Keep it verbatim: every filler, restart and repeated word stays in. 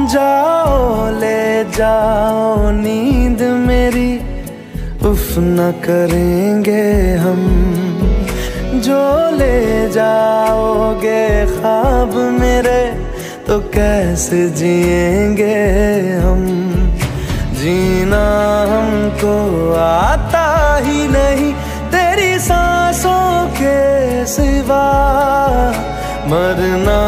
जाओ ले जाओ नींद मेरी, उफ न करेंगे हम। जो ले जाओगे ख्वाब मेरे, तो कैसे जिएंगे हम। जीना हमको आता ही नहीं तेरी सांसों के सिवा, मरना